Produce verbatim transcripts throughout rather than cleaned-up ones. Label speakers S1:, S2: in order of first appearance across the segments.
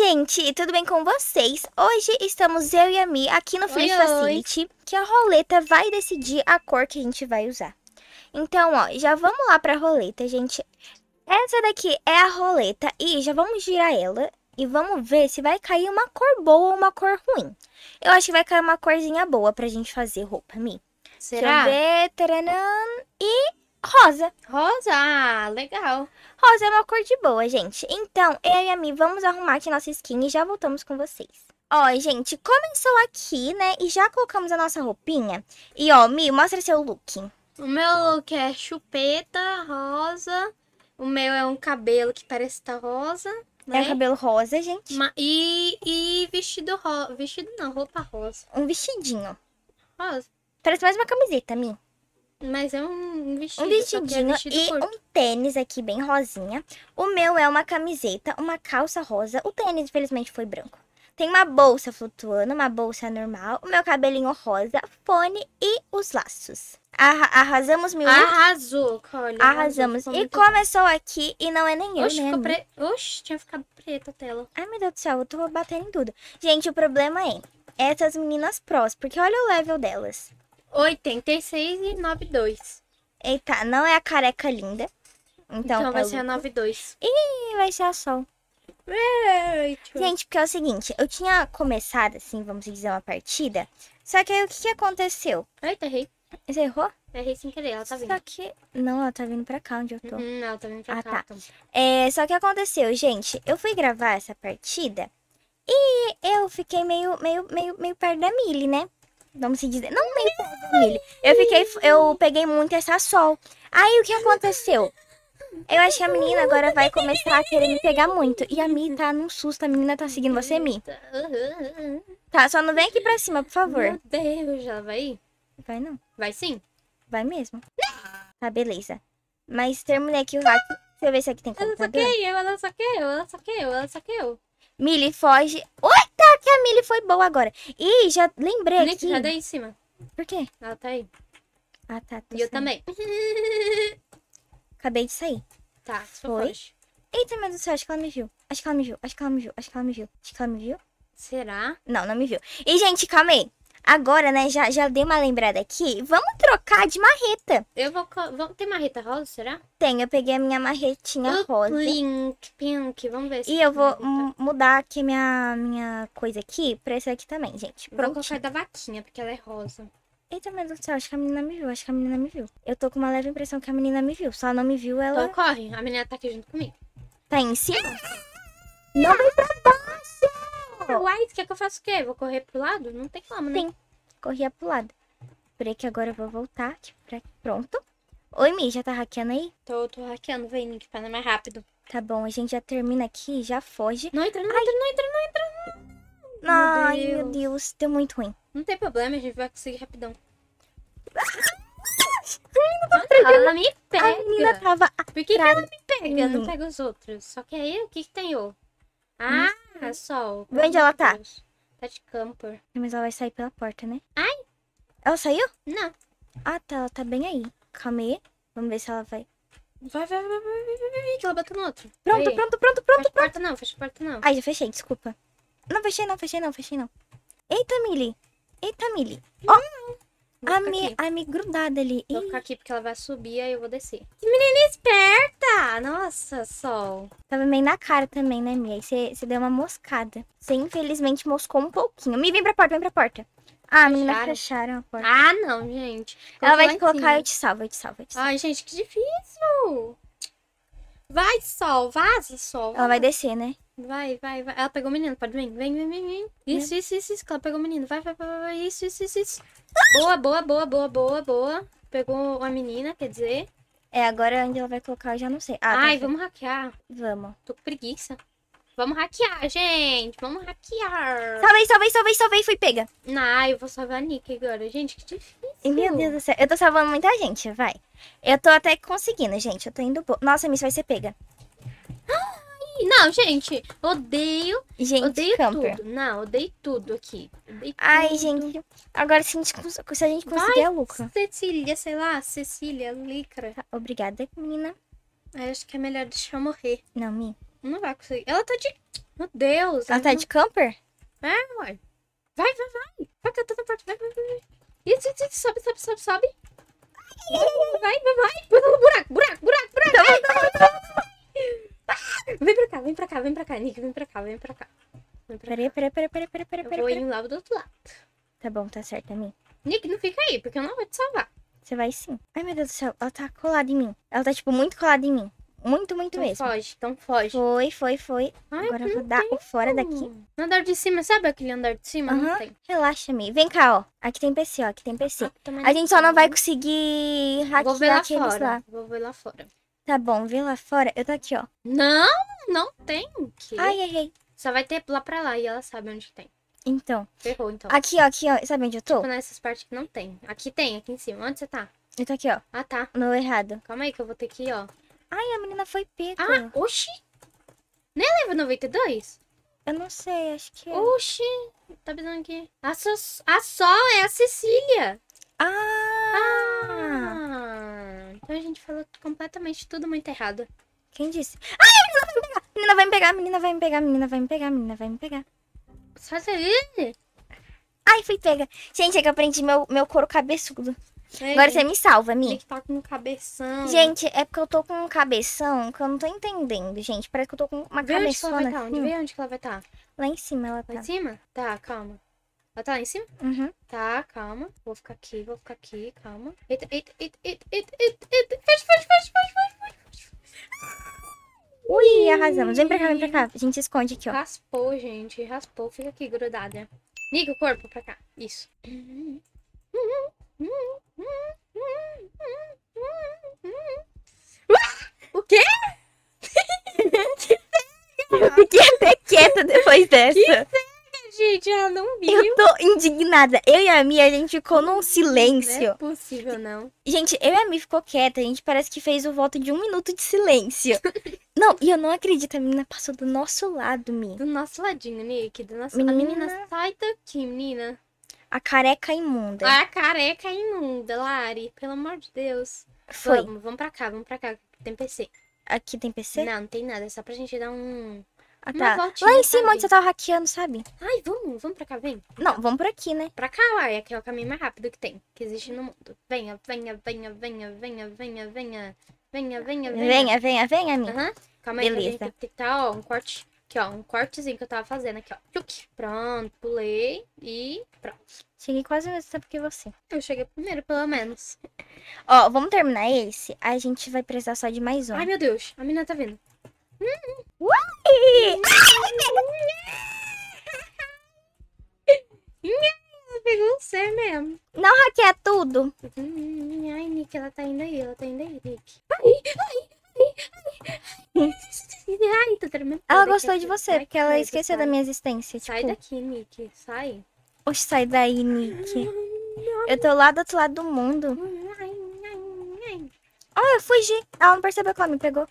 S1: gente, tudo bem com vocês? Hoje estamos eu e a Mi aqui no Flip
S2: Oi,
S1: Facility, que a roleta vai decidir a cor que a gente vai usar. Então, ó, já vamos lá pra roleta, gente. Essa daqui é a roleta e já vamos girar ela e vamos ver se vai cair uma cor boa ou uma cor ruim. Eu acho que vai cair uma corzinha boa pra gente fazer roupa, Mi.
S2: Será?
S1: Deixa eu ver, taranã, e rosa.
S2: Rosa? Ah, legal.
S1: Rosa é uma cor de boa, gente. Então, eu e a Mi vamos arrumar aqui nossa skin e já voltamos com vocês. Ó, gente, começou aqui, né? E já colocamos a nossa roupinha. E, ó, Mi, mostra seu look.
S2: O meu look é chupeta, rosa. O meu é um cabelo que parece estar rosa, né?
S1: É um cabelo rosa, gente.
S2: Ma- E, e vestido rosa. Vestido não, roupa rosa.
S1: Um vestidinho.
S2: Rosa.
S1: Parece mais uma camiseta, Mi.
S2: Mas é um vestido.
S1: Um
S2: só que é
S1: vestidinho
S2: vestido
S1: e
S2: curto.
S1: um tênis aqui bem rosinha. O meu é uma camiseta, uma calça rosa. O tênis, infelizmente, foi branco. Tem uma bolsa flutuando, uma bolsa normal. O meu cabelinho rosa, fone e os laços. Arra arrasamos, mil.
S2: Arrasou, olha.
S1: Arrasamos.
S2: Ficou
S1: E
S2: muito
S1: começou aqui e não é nem eu,
S2: Oxe,
S1: né?
S2: ficou
S1: Mi?
S2: pre... Oxe, tinha ficado preta a tela.
S1: Ai, meu Deus do céu, eu tô batendo em tudo. Gente, o problema é essas meninas prós, porque olha o level delas.
S2: oitenta e seis e noventa e dois.
S1: Eita, não é a careca linda. Então,
S2: Então vai
S1: é
S2: ser a
S1: o-
S2: noventa e dois.
S1: Ih, vai ser a Sol.
S2: Gente,
S1: Gente, porque é o seguinte, eu tinha começado, assim, vamos dizer, uma partida. Só que aí o que, que aconteceu?
S2: Eita, errei.
S1: Você errou?
S2: Errei sem querer, ela tá vindo.
S1: Só que. Não, ela tá vindo pra cá onde eu tô.
S2: Uhum, ela tá vindo pra
S1: Ah,
S2: cá.
S1: tá.
S2: então.
S1: É, só que aconteceu, gente, eu fui gravar essa partida e eu fiquei meio, meio, meio, meio perto da Millie, né? Vamos se dizer. Não meio perto da Millie. Eu fiquei, eu peguei muito essa Sol. Aí o que aconteceu? Eu acho que a menina agora vai começar a querer me pegar muito. E a Mi tá num susto, a menina tá seguindo você, Mi.
S2: Uhum.
S1: Tá, só não vem aqui pra cima, por favor.
S2: Meu Deus, já vai ir?
S1: Vai não,
S2: Vai sim?
S1: vai mesmo. Tá, beleza. Mas terminei aqui o hack. Deixa eu ver se aqui tem
S2: Ela só
S1: computador.
S2: quer eu, ela só quer eu, ela só quer eu, ela só quer eu.
S1: Millie foge. Eita, que a Millie foi boa agora. Ih, já lembrei
S2: Nick,
S1: aqui.
S2: cadê em cima?
S1: Por quê?
S2: Ela tá aí.
S1: Ah, tá. tô
S2: E eu
S1: saindo.
S2: também.
S1: Acabei de sair.
S2: Tá, só
S1: Foi?
S2: foge.
S1: Eita, meu Deus do céu, acho que ela me viu. Acho que ela me viu, acho que ela me viu, acho que ela me viu. Acho que ela me viu.
S2: Será?
S1: Não, não me viu. E, gente, calma aí. Agora, né, já, já dei uma lembrada aqui. Vamos trocar de marreta.
S2: Eu vou... co- vou- Tem marreta rosa, será?
S1: Tem, eu peguei a minha marretinha
S2: Uh,
S1: rosa.
S2: Pink, pink, vamos ver se
S1: E eu
S2: tem
S1: vou
S2: marreta.
S1: mu- mudar aqui minha, minha coisa aqui pra esse aqui também, gente.
S2: Vou
S1: Pronto.
S2: colocar da vaquinha, porque ela é rosa.
S1: Eita, meu Deus do céu, acho que a menina me viu, acho que a menina me viu. Eu tô com uma leve impressão que a menina me viu. Se ela não me viu, ela
S2: Então corre, a menina tá aqui junto comigo.
S1: tá em cima. Não vem pra baixo!
S2: Uai, quer que eu faça o quê? Vou correr pro lado? Não tem como, né?
S1: Sim. Corria pro lado. Peraí que agora eu vou voltar aqui pra... Pronto. Oi, Mi, já tá hackeando aí?
S2: Tô, tô hackeando, vem, Nick, pra ir mais rápido.
S1: Tá bom, a gente já termina aqui, já foge.
S2: Não entra, não entra, não entra, não entra.
S1: Ai,
S2: Deus.
S1: meu Deus, deu muito ruim.
S2: Não tem problema, a gente vai conseguir rapidão.
S1: Nossa,
S2: Ela me pega.
S1: a menina tava
S2: Por que, que
S1: atrás.
S2: ela me pega? Não
S1: Hum.
S2: pega os outros. Só que aí, o que que tem eu? Ah, sol.
S1: Vê onde ela tá.
S2: Deus. Tá de camper.
S1: Mas ela vai sair pela porta, né?
S2: Ai.
S1: Ela saiu?
S2: Não.
S1: Ah, tá, ela tá bem aí. Calma aí. Vamos ver se ela vai.
S2: Vai, vai, vai, vai, vai, vai, vai, que ela bateu no outro.
S1: Pronto,
S2: Aí.
S1: pronto, pronto, pronto.
S2: Fecha a porta não, fecha a porta não.
S1: Ai, já fechei, desculpa. Não, fechei não, fechei não, fechei não. Eita, Millie. Eita, Millie. Ó,
S2: Vou
S1: a
S2: ficar
S1: Mi,
S2: aqui.
S1: a Mi grudada ali.
S2: Vou
S1: Ih,
S2: ficar aqui porque ela vai subir, aí eu vou descer. Que menina esperta! Nossa, sol.
S1: tava meio na cara também, né, Mi? Aí você deu uma moscada. Você infelizmente moscou um pouquinho. Mi, vem pra porta, vem pra porta. Ah, a menina
S2: Fecharam?
S1: fecharam a porta.
S2: Ah, não, gente.
S1: Ela vai
S2: Coloca
S1: te
S2: lá em
S1: colocar,
S2: cima.
S1: eu te salvo, eu te salvo, eu te salvo.
S2: Ai, gente, que difícil. Vai, sol, vaza, sol.
S1: Ela vai descer, né?
S2: Vai, vai, vai. Ela pegou o menino, pode vir. Vem, vem, vem, vem. Isso, isso, isso, isso. Que ela pegou o menino. Vai, vai, vai, vai, vai. Isso, isso, isso, isso. Boa, boa, boa, boa, boa, boa. Pegou a menina, quer dizer.
S1: É, agora onde ela vai colocar eu já não sei. Ah,
S2: Ai,
S1: tá,
S2: vamos hackear.
S1: vamos.
S2: Tô com preguiça. Vamos hackear, gente. Vamos hackear.
S1: Salvei, salvei, salvei, salvei, fui pega.
S2: Não, eu vou salvar a Nick agora. Gente, que difícil.
S1: Meu Deus do céu, eu tô salvando muita gente, vai. Eu tô até conseguindo, gente, eu tô indo... bo- Nossa, a Miss vai ser pega.
S2: Não, gente, odeio,
S1: Gente,
S2: odeio
S1: camper.
S2: tudo. Não, odeio tudo aqui. Odeio
S1: Ai,
S2: tudo.
S1: gente, agora se a gente, cons- se a gente conseguir é lucro.
S2: Cecília, sei lá, Cecília, Licra.
S1: Tá, obrigada, menina.
S2: Eu acho que é melhor deixar eu morrer.
S1: Não, Mi.
S2: Não vai conseguir. Ela tá de... Meu Deus.
S1: Ela tá de camper?
S2: É, uai. Vai, vai, vai. Vai catando a porta. Vai, vai, vai. Isso, isso, isso. Sobe, sobe, sobe, sobe. Vai, vai, vai. Buraco, buraco, buraco, buraco. Vem pra cá, vem pra cá, vem pra cá, Nick. Vem pra cá, vem pra cá. Vem pra
S1: Peraí, peraí, peraí, peraí, peraí, peraí.
S2: Eu vou ir lá do outro lado.
S1: Tá bom, tá certo, amiga.
S2: Nick, não fica aí, porque eu não vou te salvar.
S1: Você vai sim. Ai, meu Deus do céu. Ela tá colada em mim. Ela tá, tipo, muito colada em mim. Muito, muito
S2: Então
S1: mesmo.
S2: foge, então foge.
S1: Foi, foi, foi.
S2: Ai,
S1: Agora eu
S2: não
S1: vou dar o fora daqui.
S2: No andar de cima, sabe aquele andar de cima? Não
S1: Aham.
S2: tem.
S1: Relaxa, amiga. Vem cá, ó. Aqui tem P C, ó. Aqui tem P C.
S2: Ah, também
S1: A gente só não
S2: tem.
S1: vai conseguir
S2: Vou ver
S1: hackear
S2: lá
S1: aqueles
S2: fora.
S1: lá.
S2: Vou ver lá fora.
S1: Tá bom, vê lá fora. Eu tô aqui, ó.
S2: Não, não tem. Que?
S1: Ai, errei.
S2: Só vai ter lá pra lá e ela sabe onde tem.
S1: Então.
S2: Ferrou, então.
S1: Aqui, ó, aqui, ó. Sabe onde eu tô?
S2: Tipo, nessas partes que não tem. Aqui tem, aqui em cima. Onde você tá?
S1: Eu tô aqui, ó.
S2: Ah, tá.
S1: No errado.
S2: Calma aí que eu vou ter que ir, ó.
S1: Ai, a menina foi pega.
S2: Ah, oxi. Nem leva noventa e dois?
S1: Eu não sei, acho que é.
S2: Oxi. Tá pensando aqui. A, so a Sol é a Cecília.
S1: Ah!
S2: Ah. Então a gente falou completamente tudo muito errado.
S1: Quem disse? Ai, a menina vai me pegar. A menina vai me pegar, a menina vai me pegar, a menina vai me pegar, a menina vai me pegar.
S2: Só ele?
S1: Ai, fui pega. Gente, é que eu prendi meu, meu couro cabeçudo.
S2: É,
S1: Agora você me salva,
S2: Ele
S1: Mi.
S2: que tá com um cabeção.
S1: Gente, é porque eu tô com um cabeção que eu não tô entendendo, gente. Parece que eu tô com uma
S2: Vê onde que ela vai
S1: cabeçona
S2: estar? Onde
S1: assim.
S2: vê onde que ela vai estar?
S1: Lá em cima ela
S2: Lá
S1: tá.
S2: em cima? Tá, calma. Ela tá lá em cima?
S1: Uhum.
S2: Tá, calma. Vou ficar aqui, vou ficar aqui, calma. Eita, eita, eita, eita, eita, eita, eita. Fecha, fecha, fecha, fecha, fecha.
S1: Ui, arrasamos. Vem pra cá, vem pra cá. A gente se esconde aqui, ó.
S2: Raspou, gente. Raspou. Fica aqui grudada. Liga o corpo pra cá. Isso. O quê?
S1: Eu fiquei até quieta depois dessa.
S2: Gente, ela não viu.
S1: Eu tô indignada. Eu e a Mi, a gente ficou num
S2: Não é
S1: silêncio.
S2: possível, não.
S1: Gente, eu e a Mi ficou quieta. A gente parece que fez o voto de um minuto de silêncio. Não, e eu não acredito. A menina passou do nosso lado, Mi.
S2: Do nosso ladinho, Nick. Do nosso...
S1: Menina.
S2: A menina sai daqui, menina.
S1: A careca imunda.
S2: A careca imunda, Lari. Pelo amor de Deus.
S1: Foi.
S2: Vamos, vamos pra cá, vamos pra cá. Tem P C.
S1: Aqui tem P C?
S2: Não, não tem nada. É só pra gente dar um...
S1: Ah,
S2: uma
S1: tá.
S2: voltinha,
S1: Lá em cima,
S2: sabe?
S1: onde você tava hackeando, sabe?
S2: Ai, vamos, vamos pra cá, vem.
S1: Não, vamos por aqui, né?
S2: Pra cá, Lari, que é o caminho mais rápido que tem. Que existe no mundo. Venha, venha, venha, venha, venha, venha, venha. Venha, venha, venha.
S1: Venha, venha, venha, Mi.
S2: Aham. Calma aí,
S1: Beleza.
S2: que a gente tem que tá, ó, um corte. Aqui, ó, um cortezinho que eu tava fazendo aqui, ó. Tchuc. Pronto, pulei e pronto.
S1: Cheguei quase ao mesmo tempo que você.
S2: Eu cheguei primeiro, pelo menos.
S1: Ó, vamos terminar esse. A gente vai precisar só de mais um.
S2: Ai, meu Deus, a menina tá vindo.
S1: Ui!
S2: Ela pegou você mesmo.
S1: Não hackeia tudo.
S2: Hum, Ai, Nick, ela tá indo aí, ela tá indo aí, Nick. Ai, ai, ai, ai. Ai, tô tremendo.
S1: Ela
S2: toda
S1: gostou
S2: aqui.
S1: de você,
S2: Ai,
S1: porque ela
S2: credo,
S1: esqueceu
S2: sai.
S1: da minha existência.
S2: Sai
S1: Tipo,
S2: daqui, Nick, sai.
S1: oxe, sai daí, Nick. Eu tô lá do outro lado do mundo.
S2: Ai, ai, ai.
S1: Oh, eu fugi. Ela não percebeu que ela me pegou.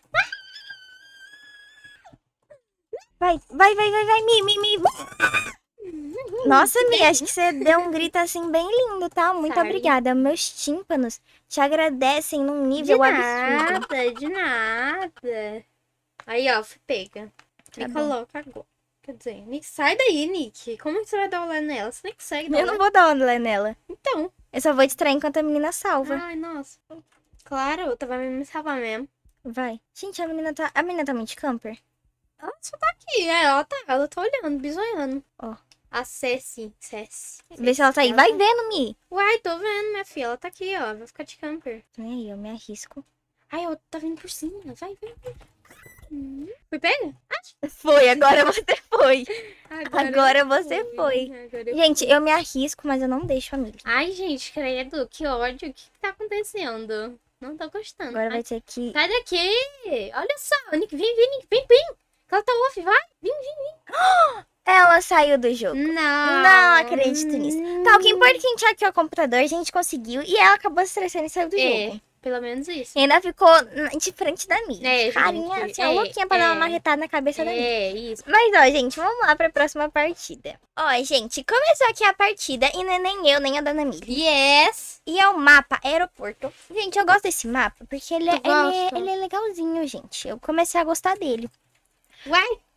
S1: Vai, vai, vai, vai, vai, Mi, Mi, Mi. Nossa, Mi, acho que você deu um grito assim bem lindo, tá? Muito
S2: Sabe?
S1: obrigada. Meus tímpanos te agradecem num
S2: De
S1: nível absurdo.
S2: nada, de nada. Aí, ó, fui pega.
S1: Tá
S2: Me
S1: bom.
S2: coloca agora. Quer dizer, Nick, sai daí, Nick. Como que você vai dar olé nela? Você nem consegue dar
S1: Eu não
S2: olé.
S1: vou dar onda nela.
S2: Então.
S1: Eu só vou distrair enquanto a menina salva.
S2: Ai, nossa. Claro, outra vai me salvar mesmo.
S1: Vai. Gente, a menina tá. A menina tá muito camper.
S2: Ela só tá aqui, é, ela tá, ela tá olhando, bisoiando.
S1: Ó.
S2: Acesse, acesse.
S1: Vê se ela tá aí. Vai vendo, Mi.
S2: Uai, tô vendo, minha filha. Ela tá aqui, ó. Vai ficar de camper.
S1: Nem aí, eu me arrisco.
S2: Ai, ela tá vindo por cima. Vai, vai, vai. Hum. Foi pega?
S1: Foi, agora você foi.
S2: Agora,
S1: Agora
S2: eu
S1: você
S2: fui.
S1: foi.
S2: Agora eu
S1: Gente, eu me arrisco, mas eu não deixo a amiga.
S2: Ai, gente, credo, que ódio. O que, que tá acontecendo? Não tô gostando.
S1: Agora
S2: Ai,
S1: vai ter que.
S2: sai daqui! Olha só, Nick, vem, vem, Nick, vem, vem! Que ela tá off, vai! Vem, vem,
S1: Ela saiu do jogo.
S2: vem! Não!
S1: Não acredito nisso. Tá, o que importa é que a gente hackeou o computador, a gente conseguiu. E ela acabou se estressando e saiu do
S2: É,
S1: jogo.
S2: pelo menos isso.
S1: E ainda ficou na- de frente da minha.
S2: É,
S1: Carinha,
S2: gente,
S1: assim,
S2: é,
S1: uma louquinha pra dar uma
S2: é.
S1: marretada na cabeça da minha.
S2: É, isso.
S1: Mas, ó, gente, vamos lá pra próxima partida. Ó, gente, começou aqui a partida e não é nem eu, nem a Dona Mili.
S2: Yes!
S1: E é o mapa aeroporto. Gente, eu gosto desse mapa porque ele é,
S2: Tu
S1: ele é,
S2: gosta?
S1: ele é legalzinho, gente. Eu comecei a gostar dele.
S2: Uai!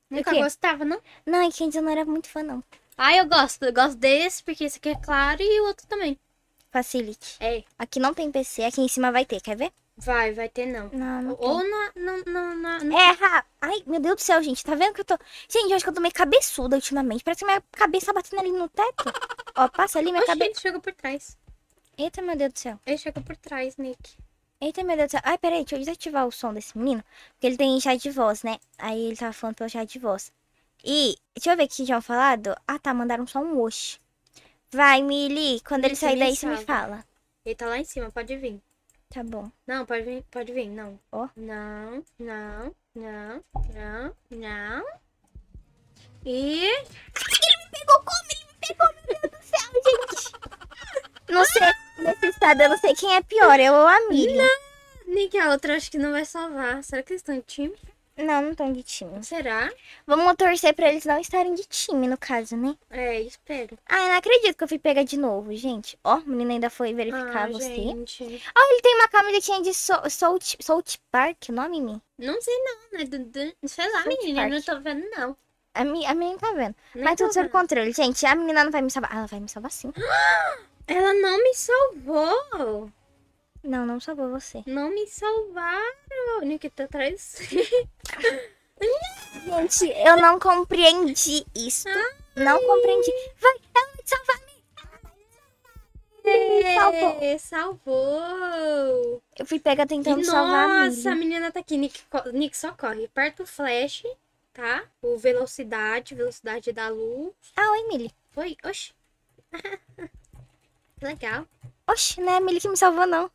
S2: Nunca
S1: quê?
S2: gostava, não?
S1: Não, é que antes eu não era muito fã, não.
S2: Ah, eu gosto. Eu gosto desse, porque esse aqui é claro e o outro também.
S1: Facility.
S2: É,
S1: Aqui não tem P C, aqui em cima vai ter, quer ver?
S2: vai, vai ter não.
S1: Não, não
S2: Ou
S1: tem.
S2: na, na, na, na- na-
S1: É, ra- ai, meu Deus do céu, gente, tá vendo que eu tô... Gente, eu acho que eu tô meio cabeçuda ultimamente. Parece que minha cabeça tá batendo ali no teto. Ó, passa ali minha
S2: Oxi,
S1: cabeça.
S2: ele chegou por trás.
S1: Eita, meu Deus do céu.
S2: Ele chegou por trás, Nick.
S1: Eita, meu Deus do céu. Ai, peraí, deixa eu desativar o som desse menino. Porque ele tem chat de voz, né? Aí ele tava falando pelo chat de voz. E, deixa eu ver o que vocês tinham falado. Ah, tá, mandaram só um oxe. Vai, Mili, quando ele
S2: Nick,
S1: sair
S2: me
S1: daí, você me
S2: salva.
S1: fala.
S2: Ele tá lá em cima, pode vir.
S1: Tá bom.
S2: Não, pode vir, pode vir, não.
S1: Ó.
S2: Não, não, não, não, não. E...
S1: Pegou como? Ele me pegou, meu Deus do céu, gente. Não sei, nesse estado eu não sei quem é pior, eu ou a Mili.
S2: Nick, a outra acho que não vai salvar. Será que eles estão de time?
S1: Não, não estão de time.
S2: Será?
S1: Vamos torcer pra eles não estarem de time, no caso, né?
S2: É, espero.
S1: Ah, eu não acredito que eu fui pegar de novo, gente. Ó, o menino ainda foi verificar
S2: Ah,
S1: você.
S2: gente.
S1: Ó, ele tem uma camisetinha de Sou- South, South Park, o nome, Mi?
S2: Não sei não, né? Du- du- Sei lá,
S1: South
S2: menina, eu não
S1: Park.
S2: tô vendo não.
S1: A, mi, a menina tá vendo.
S2: Nem
S1: Mas
S2: tô
S1: tudo sob
S2: vendo.
S1: controle. Gente, a menina não vai me salvar. Ah, ela vai me salvar sim.
S2: Ela não me salvou.
S1: Não, não salvou você.
S2: Não me salvaram. Nick tá atrás.
S1: Gente, eu não compreendi isso. Não compreendi. Vai, ela vai te salvar, Mi. Me salvou.
S2: É, salvou.
S1: Eu fui pega tentando
S2: E
S1: salvar a
S2: nossa, a
S1: Mili.
S2: menina tá aqui. Nick, co- Nick só corre. Aperta o flash, tá? O velocidade, velocidade da luz.
S1: Ah, oi, Mili.
S2: Foi, oxi. Legal.
S1: Oxe, não é a Mili que me salvou, não.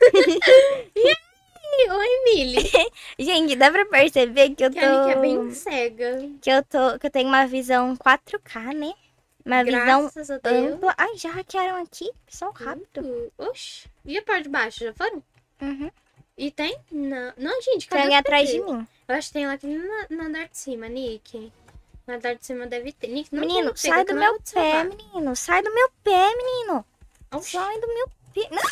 S2: Ih, oi, Milly.
S1: Gente, dá pra perceber que eu
S2: Que a Nick é bem
S1: tô...
S2: cega.
S1: Que eu tô... Que eu tenho uma visão quatro K, né? Uma visão
S2: Graças a Deus.
S1: ampla. Ai, já hackearam aqui? Só rápido.
S2: Uh, Oxi. E a parte de baixo, já foram?
S1: Uhum.
S2: E tem? Não, não gente,
S1: Tem
S2: cadê
S1: alguém
S2: os
S1: atrás de
S2: P Cs?
S1: mim.
S2: Eu acho que tem lá aqui no, no andar de cima, Nick. No andar de cima deve ter. Nick, não
S1: Menino,
S2: tem
S1: sai
S2: pega,
S1: do
S2: que eu não
S1: meu
S2: vou te
S1: pé,
S2: salvar.
S1: menino. Sai do meu pé, menino.
S2: Oxi.
S1: Sai do meu pé. Não.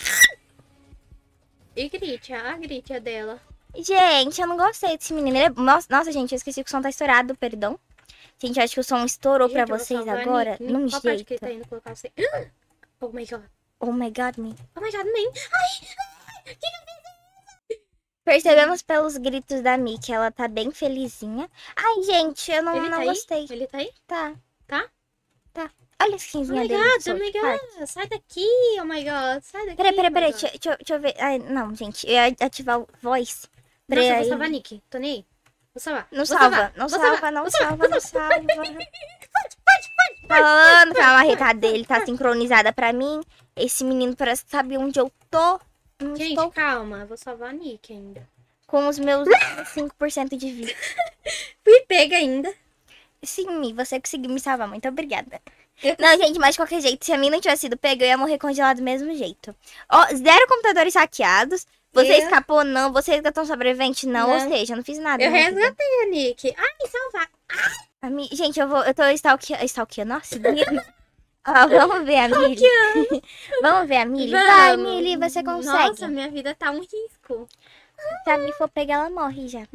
S2: E grite, a grite é dela.
S1: Gente, eu não gostei desse menino. Ele é... Nossa, nossa, gente, eu esqueci que o som tá estourado, perdão. Gente, eu acho que o som estourou pra
S2: Gente, eu vou
S1: vocês
S2: salvar a
S1: agora.
S2: Nick. Nick,
S1: Num
S2: qual parte que ele
S1: jeito.
S2: tá indo colocar você? Oh my god.
S1: Oh my god, me.
S2: Oh my god, nem. Ai, ai, que que eu fiz?
S1: Percebemos pelos gritos da Mi que ela tá bem felizinha. Ai, gente, eu não,
S2: Ele
S1: não
S2: tá
S1: gostei.
S2: aí? Ele tá aí?
S1: Tá.
S2: Tá?
S1: Tá. Olha a
S2: Oh
S1: skinzinha
S2: my
S1: dele.
S2: god,
S1: do
S2: oh
S1: South
S2: my
S1: Park.
S2: god. Sai daqui, oh my god. Sai daqui.
S1: Peraí, peraí,
S2: oh my
S1: peraí.
S2: god.
S1: Deixa, deixa, eu- deixa eu ver. Ai, não, gente. Eu ia ativar o voice. Pra
S2: Nossa, eu vou
S1: ele-
S2: salvar a Nick. Tô nem aí. Vou salvar.
S1: Não
S2: Vou
S1: salva,
S2: salvar.
S1: não
S2: Vou
S1: salva,
S2: salvar.
S1: não
S2: Vou
S1: salva, não salva.
S2: Pode, pode, pode.
S1: Falando que a marreta dele tá sincronizada pra mim. Esse menino parece que sabe onde eu tô. Não
S2: Gente,
S1: estou
S2: calma. Vou salvar a Nick ainda.
S1: com os meus cinco por cento de vida.
S2: Fui pega ainda.
S1: Sim, Mi, você conseguiu me salvar. Muito obrigada. Não, gente, mas de qualquer jeito, se a mim não tivesse sido pega, eu ia morrer congelado do mesmo jeito. Ó, zero computadores hackeados. Você
S2: Eu-
S1: escapou, não. Você resgatou um sobrevivente, não.
S2: Não.
S1: Ou seja, eu não fiz nada.
S2: Eu
S1: na vida.
S2: resgatei a Nick. Ai, salvar.
S1: A Mi- Gente, eu vou. Eu tô stalkeando. Stalkeando, nossa, seguindo. Ó, vamos ver a Mili. Vamos ver a Mili. Vai,
S2: Vamos.
S1: Mili, você consegue.
S2: Nossa, minha vida tá um risco.
S1: Se a Mi for pegar, ela morre já.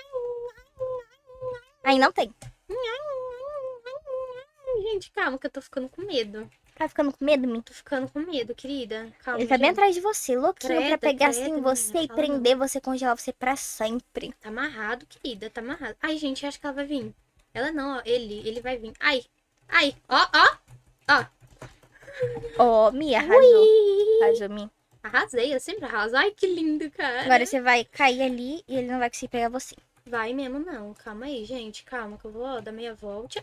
S1: Aí não tem.
S2: Gente, calma que eu tô ficando com medo.
S1: Tá ficando com medo, Mi?
S2: Tô ficando com medo, querida. Calma,
S1: Ele tá bem
S2: gente.
S1: atrás de você, louquinho pra
S2: Credo,
S1: pegar
S2: credo,
S1: assim
S2: menina,
S1: você e
S2: fala não.
S1: prender você, congelar você pra sempre.
S2: Tá amarrado, querida, tá amarrado. Ai, gente, acho que ela vai vir. Ela não, ó, ele, ele vai vir. Ai, ai, ó, ó, ó.
S1: Ó, Mi, arrasou.
S2: Ui.
S1: Arrasou, Mi.
S2: Arrasei, eu sempre arraso. Ai, que lindo, cara.
S1: Agora você vai cair ali e ele não vai conseguir pegar você.
S2: Vai mesmo, não. Calma aí, gente. Calma, que eu vou ó, dar meia volta.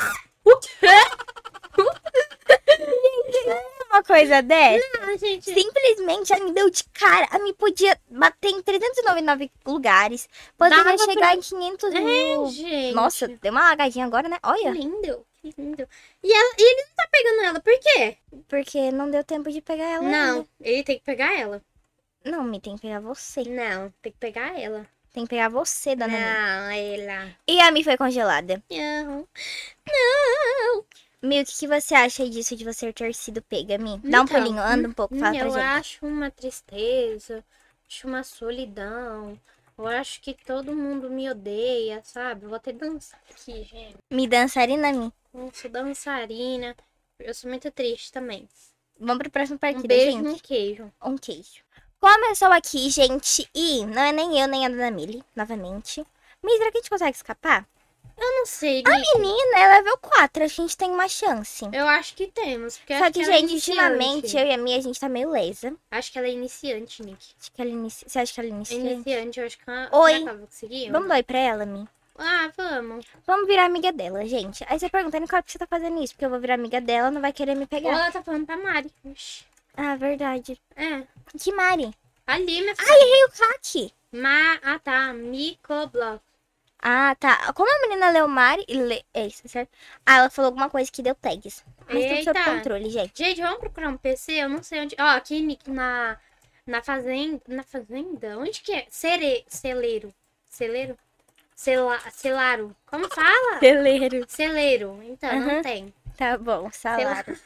S1: Uma coisa dessa,
S2: Ah, gente.
S1: simplesmente ela me deu de cara. A Mi podia bater em trezentos e noventa e nove lugares. Poderia
S2: Dava
S1: chegar
S2: pra-
S1: em quinhentos
S2: É,
S1: mil.
S2: gente.
S1: Nossa, deu uma lagadinha agora, né?
S2: Que
S1: Olha.
S2: lindo, que lindo. E, ela, e ele não tá pegando ela, por quê?
S1: Porque não deu tempo de pegar ela
S2: Não,
S1: ainda.
S2: ele tem que pegar ela.
S1: Não, Mi, tem que pegar você.
S2: Não, tem que pegar ela.
S1: Tem que pegar você, dona Mi.
S2: Não, ela.
S1: E a Mi foi congelada.
S2: Não. Não.
S1: Mi, o que, que você acha disso de você ter sido pega, Mi? Dá um
S2: Então,
S1: pulinho, anda um pouco, fala pra
S2: Eu
S1: gente.
S2: acho uma tristeza, acho uma solidão, Eu acho que todo mundo me odeia, sabe? Eu vou até dançar aqui, gente.
S1: Me dançarina, Mi.
S2: Eu sou dançarina. Eu sou muito triste também.
S1: Vamos pro próximo partida,
S2: Um beijo
S1: gente.
S2: no queijo.
S1: Um queijo. Começou aqui, gente, e não é nem eu, nem a Dona Mili, novamente. Mas será que a gente consegue escapar?
S2: Eu não sei,
S1: A
S2: Nick.
S1: menina é level quatro, acho que a gente tem uma chance.
S2: Eu acho que temos. Porque
S1: Só
S2: acho
S1: que,
S2: ela é
S1: gente, ultimamente,
S2: iniciante.
S1: eu e a Mia, a gente tá meio lesa.
S2: Acho que ela é iniciante, Nick.
S1: Acho que ela inicia... Você acha que ela é
S2: É
S1: iniciante?
S2: iniciante, eu acho que ela...
S1: Oi.
S2: Será que ela vai conseguir?
S1: Vamos dar oi pra ela, Mi?
S2: Ah, vamos.
S1: Vamos virar amiga dela, gente. Aí você pergunta, Nicole, por que você tá fazendo isso? Porque eu vou virar amiga dela, não vai querer me
S2: Ou
S1: pegar.
S2: ela tá falando pra Mari. Ixi.
S1: Ah, verdade.
S2: É.
S1: Que Mari?
S2: Ali, minha filha.
S1: Ai, errei o hack.
S2: Ma... Ah, tá. Micoblock.
S1: Ah, tá. Como a menina leu Mari... Le... É isso, certo? Ah, ela falou alguma coisa que deu tags. Mas tudo sob
S2: Eita.
S1: controle, gente.
S2: Gente, vamos procurar um P C? Eu não sei onde... Ó, aqui, Nick, na... Na fazenda... Na fazenda? Onde que é? Cere... Celeiro. Celeiro? Cela... Celaro. Como fala?
S1: Celeiro.
S2: Celeiro. Então, não
S1: Aham.
S2: tem.
S1: Tá bom, salário.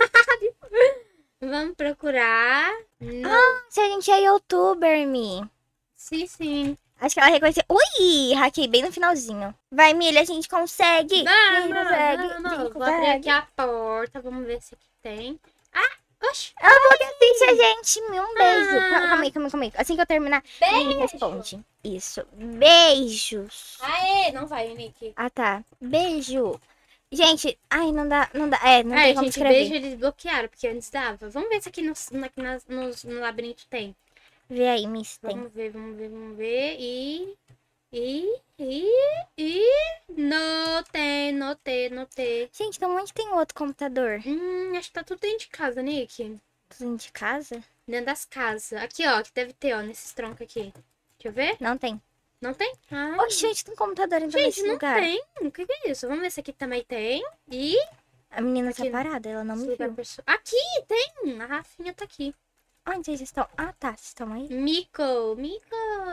S2: Vamos procurar. Não.
S1: Ah, se a gente é youtuber, Mi.
S2: Sim, sim.
S1: Acho que ela reconheceu. Ui, hackei bem no finalzinho. Vai, Milha, a gente consegue. a gente
S2: Vamos,
S1: consegue. a gente
S2: vamos. Vou abrir
S1: consegue.
S2: aqui a porta. Vamos ver se aqui tem. Ah, oxe.
S1: Ela falou que assiste a gente. Mi, um beijo.
S2: Ah.
S1: Calma aí, calma aí, calma aí. Assim que eu terminar,
S2: Beijo.
S1: me responde. Isso. Beijos.
S2: Aê, não vai, Nick.
S1: Ah, tá. Beijo. Gente, ai, não dá, não dá. É, não
S2: Ai,
S1: tem como
S2: gente,
S1: escrever.
S2: beijo eles bloquearam, porque antes dava. Vamos ver se aqui no, na, nas- nos- no labirinto tem.
S1: Vê aí, Miss, tem.
S2: Vamos ver, vamos ver, vamos ver. E. E. E. E. Não tem, não tem, não tem.
S1: Gente, então onde tem outro computador?
S2: Hum, acho que tá tudo dentro de casa, Nick.
S1: Tudo dentro de casa?
S2: Dentro das casas. Aqui, ó, que deve ter, ó, nesses troncos aqui. Deixa eu ver.
S1: Não tem.
S2: Não tem? Ai.
S1: Oxe, gente, tem computador então
S2: Gente,
S1: nesse
S2: não
S1: lugar.
S2: tem. O que que é isso? Vamos ver se aqui também tem. E.
S1: A menina
S2: Aqui,
S1: tá parada, ela não
S2: esse
S1: me
S2: lugar
S1: viu.
S2: perso- Aqui tem! A Rafinha tá aqui.
S1: Onde vocês estão? Ah, tá, vocês estão aí?
S2: Mico, Mico,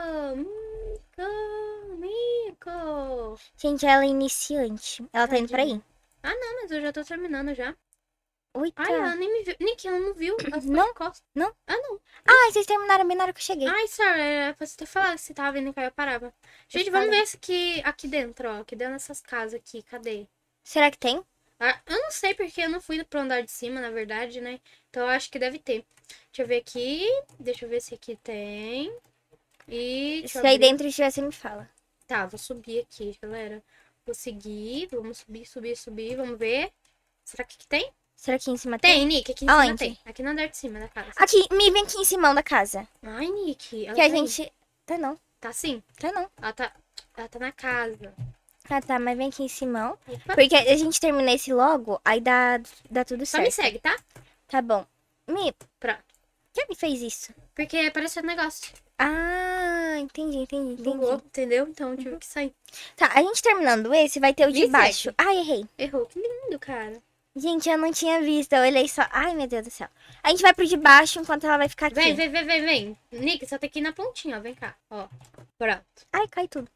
S2: Mico, Mico.
S1: Gente, ela é iniciante. Ela tá indo pra aí.
S2: Ah, não, mas eu já tô terminando já.
S1: Oi, tá.
S2: Ai, ela nem me viu. Nick, ela não viu. Ela ficou
S1: Não?
S2: de costas.
S1: Não?
S2: Ah, não.
S1: Ai, vocês terminaram bem na hora que eu cheguei.
S2: Ai, sorry, era pra você ter falado que você tava vendo que aí eu parava. Gente,
S1: Eu
S2: vamos
S1: falei.
S2: ver esse aqui, aqui dentro, ó. Aqui dentro dessas casas aqui. Cadê?
S1: Será que tem?
S2: Ah, eu não sei porque eu não fui pro andar de cima, na verdade, né? Então eu acho que deve ter. Deixa eu ver aqui. Deixa eu ver se aqui tem. E. deixa eu
S1: Se aí
S2: abrir.
S1: dentro tiver, você me fala.
S2: Tá, vou subir aqui, galera. Vou seguir. Vamos subir, subir, subir. Vamos ver. Será que aqui tem?
S1: Será que em cima tem?
S2: Tem, Nick. Aqui em cima
S1: Aonde?
S2: tem. Aqui no andar de cima da casa.
S1: Aqui, me vem aqui em cima da casa.
S2: Ai, Nick. Ela
S1: Que a
S2: tá aí.
S1: gente... Tá não,
S2: Tá sim?
S1: tá não.
S2: Ela tá. Ela tá na casa.
S1: Ah, tá, mas vem aqui em cima.
S2: Opa.
S1: Porque a gente termina esse logo, aí dá, dá tudo
S2: Só
S1: certo.
S2: me segue, tá?
S1: Tá bom. Mi,
S2: Pronto.
S1: quem me fez isso?
S2: Porque apareceu um negócio.
S1: Ah, entendi, entendi,
S2: Bugou,
S1: entendi.
S2: entendeu? Então eu tive que sair.
S1: Tá, a gente terminando esse, vai ter o de
S2: Me
S1: baixo.
S2: segue.
S1: Ai, errei.
S2: Errou. Que lindo, cara.
S1: Gente, eu não tinha visto, eu olhei só. Ai, meu Deus do céu. A gente vai pro de baixo enquanto ela vai ficar aqui.
S2: Vem, vem, vem, vem, vem. Nick, só tem que ir na pontinha, ó. Vem cá. Ó. Pronto.
S1: Ai, cai tudo.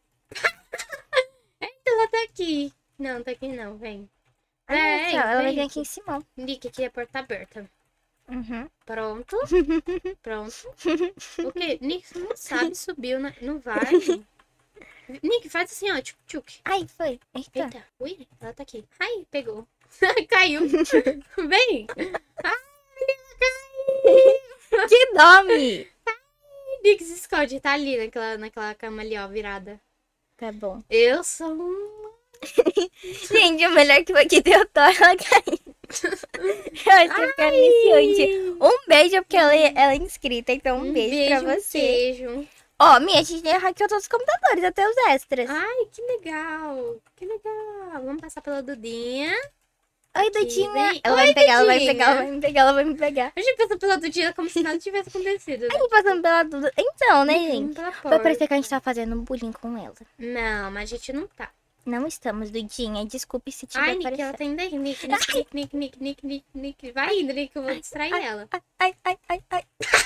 S2: Ela tá aqui. Não, tá aqui não. Vem.
S1: Ai, meu Deus do céu, ela vai
S2: vem.
S1: vir aqui em cima.
S2: Nick, aqui é a porta aberta.
S1: Uhum.
S2: Pronto. Pronto. O quê? Nick, você não sabe subir, né? Não vai. Nick, faz assim, ó. Tchuc, tchuc.
S1: Ai, foi. Eita.
S2: Eita. Ui, ela tá aqui. Ai, pegou. Caiu. Vem. Ai, ela caiu.
S1: Que nome!
S2: Nick se esconde. Tá ali naquela, naquela cama ali, ó, virada.
S1: Tá bom.
S2: Eu sou um...
S1: Gente, o melhor que foi que deu Thor, ela caiu. Eu acho que é iniciante. Um beijo, porque ela é, ela é inscrita, então um, beijo, pra
S2: um
S1: você.
S2: Beijo.
S1: Ó, minha, a gente hackeou todos os computadores, até os extras.
S2: Ai, que legal. Que legal. Vamos passar pela Dudinha.
S1: Oi,
S2: aqui,
S1: Dudinha.
S2: vem.
S1: Ela vai
S2: Oi,
S1: me pegar, ela vai me
S2: Dudinha.
S1: pegar, ela vai me pegar, ela vai me pegar.
S2: A gente passa pela Dudinha como se nada tivesse acontecido.
S1: A gente passando pela Duda. Então, né,
S2: Vamos
S1: gente?
S2: pela
S1: Vai
S2: porta.
S1: parecer que a gente tá fazendo bullying com ela.
S2: Não, mas a gente não tá.
S1: Não estamos, Dudinha. Desculpe se tiver
S2: Ai, Nick, ela
S1: parecendo.
S2: tá indo aí. Nick, Nick, Nick, Nick, Nick, Nick, Nick, Nick. Vai indo, Nick, que eu vou distrair ela.
S1: Ai, ai, ai, ai.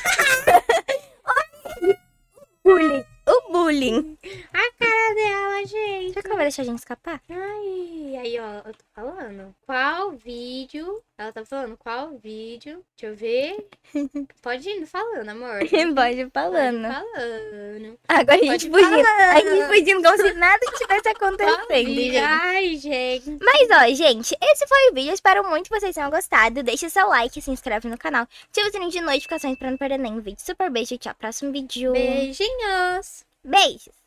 S1: Bullying. O bullying.
S2: A cara dela, gente.
S1: Será que ela vai deixar a gente escapar?
S2: Ai, aí, ó, eu tô falando. Qual vídeo Ela tá falando qual vídeo? Deixa eu ver. Pode ir falando, amor.
S1: Pode ir
S2: Pode
S1: falando.
S2: ir falando.
S1: Agora a gente
S2: Pode
S1: fugindo.
S2: falar.
S1: A gente fugindo como se nada tivesse acontecendo, gente.
S2: Ai, gente.
S1: Mas, ó, gente, esse foi o vídeo. Eu espero muito que vocês tenham gostado. Deixa seu like, se inscreve no canal. Ativa o sininho de notificações pra não perder nenhum vídeo. Super beijo e tchau. Próximo vídeo.
S2: Beijinhos.
S1: Beijos.